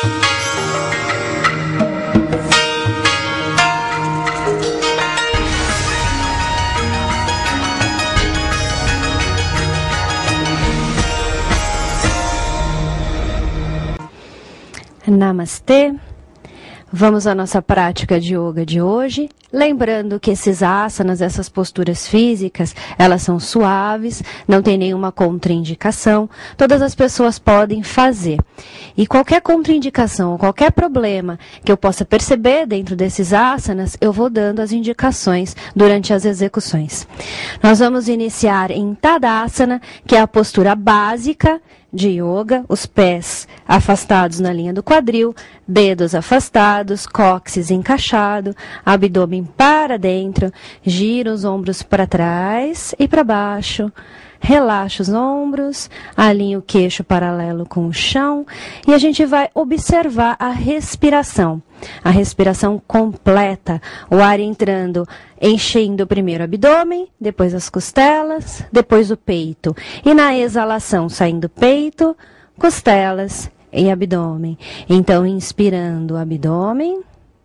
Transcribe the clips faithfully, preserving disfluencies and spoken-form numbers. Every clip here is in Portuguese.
Namastê! Vamos à nossa prática de yoga de hoje, lembrando que esses asanas, essas posturas físicas, elas são suaves, não tem nenhuma contraindicação, todas as pessoas podem fazer. E qualquer contraindicação, qualquer problema que eu possa perceber dentro desses asanas, eu vou dando as indicações durante as execuções. Nós vamos iniciar em Tadasana, que é a postura básica de yoga, os pés afastados na linha do quadril, dedos afastados, cóccix encaixado, abdômen para dentro, gira os ombros para trás e para baixo, relaxa os ombros, alinha o queixo paralelo com o chão e a gente vai observar a respiração. A respiração completa, o ar entrando, enchendo primeiro o abdômen, depois as costelas, depois o peito. E na exalação, saindo peito, costelas e abdômen. Então, inspirando abdômen,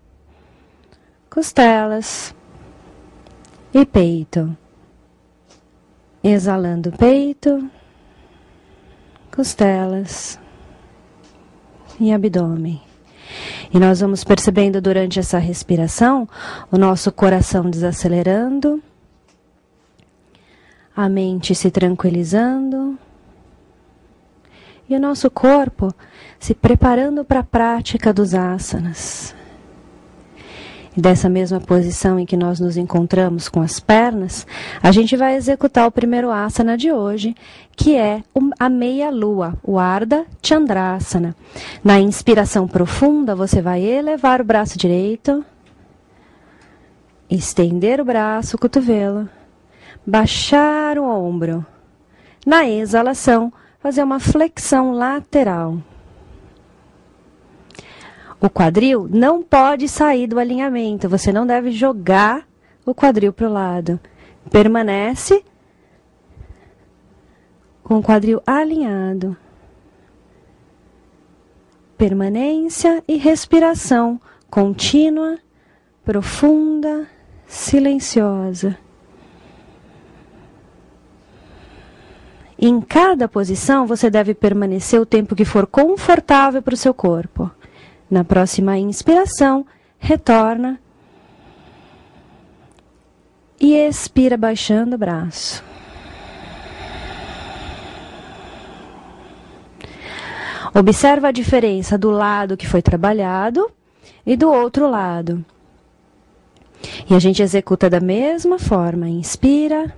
costelas e peito. Exalando peito, costelas e abdômen. E nós vamos percebendo durante essa respiração o nosso coração desacelerando, a mente se tranquilizando e o nosso corpo se preparando para a prática dos asanas. E dessa mesma posição em que nós nos encontramos com as pernas, a gente vai executar o primeiro asana de hoje, que é a meia-lua, o Ardha Chandrasana. Na inspiração profunda, você vai elevar o braço direito, estender o braço, o cotovelo, baixar o ombro. Na exalação, fazer uma flexão lateral. O quadril não pode sair do alinhamento, você não deve jogar o quadril para o lado. Permanece com o quadril alinhado. Permanência e respiração contínua, profunda, silenciosa. Em cada posição, você deve permanecer o tempo que for confortável para o seu corpo. Na próxima inspiração, retorna e expira baixando o braço. Observa a diferença do lado que foi trabalhado e do outro lado. E a gente executa da mesma forma. Inspira,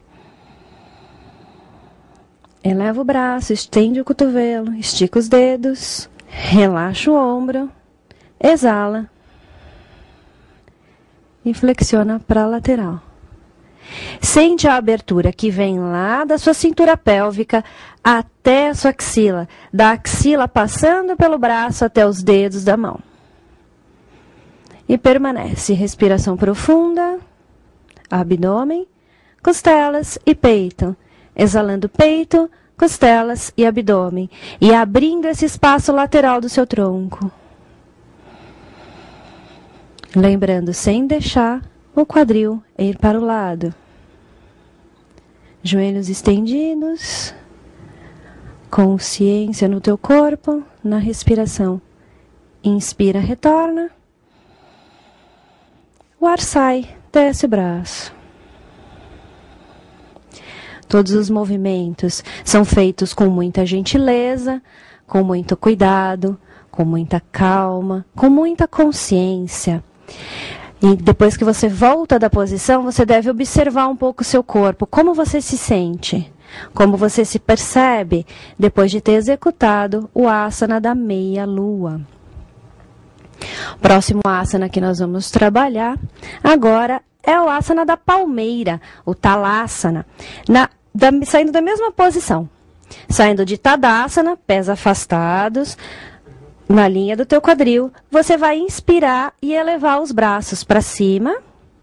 eleva o braço, estende o cotovelo, estica os dedos. Relaxa o ombro, exala e flexiona para a lateral. Sente a abertura que vem lá da sua cintura pélvica até a sua axila, da axila passando pelo braço até os dedos da mão. E permanece, respiração profunda, abdômen, costelas e peito, exalando peito, costelas e abdômen, e abrindo esse espaço lateral do seu tronco. Lembrando, sem deixar o quadril ir para o lado. Joelhos estendidos, consciência no teu corpo, na respiração. Inspira, retorna. O ar sai, desce o braço. Todos os movimentos são feitos com muita gentileza, com muito cuidado, com muita calma, com muita consciência. E depois que você volta da posição, você deve observar um pouco o seu corpo, como você se sente, como você se percebe depois de ter executado o asana da meia-lua. O próximo asana que nós vamos trabalhar agora é o asana da palmeira, o Talasana, na, da, saindo da mesma posição. Saindo de Tadasana, pés afastados, na linha do teu quadril, você vai inspirar e elevar os braços para cima.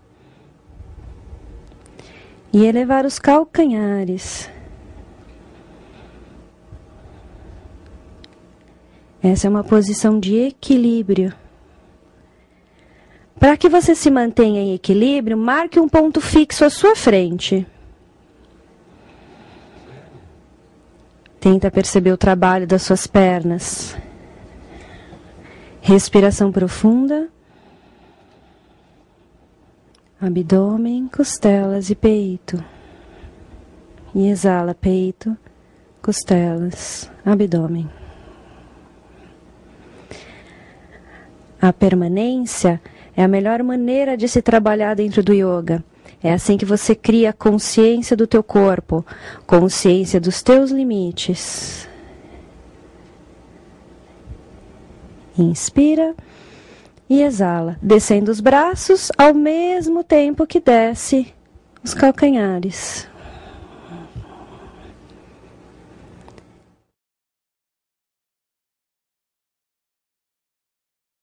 E elevar os calcanhares. Essa é uma posição de equilíbrio. Para que você se mantenha em equilíbrio, marque um ponto fixo à sua frente. Tenta perceber o trabalho das suas pernas. Respiração profunda. Abdômen, costelas e peito. E exala peito, costelas, abdômen. A permanência é a melhor maneira de se trabalhar dentro do yoga. É assim que você cria consciência do teu corpo, consciência dos teus limites. Inspira e exala, descendo os braços ao mesmo tempo que desce os calcanhares.